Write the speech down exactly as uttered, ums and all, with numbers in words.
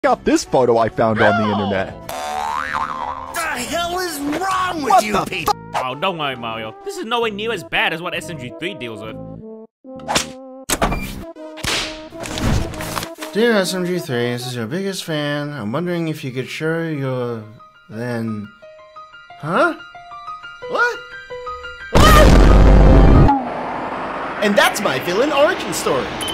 out this photo I found on the internet. What the hell is wrong with What you the people? Oh, don't worry, Mario. This is nowhere near as bad as what S M G three deals with. Dear S M G three, this is your biggest fan. I'm wondering if you could share your... then... Huh? What? What? And that's my villain origin story.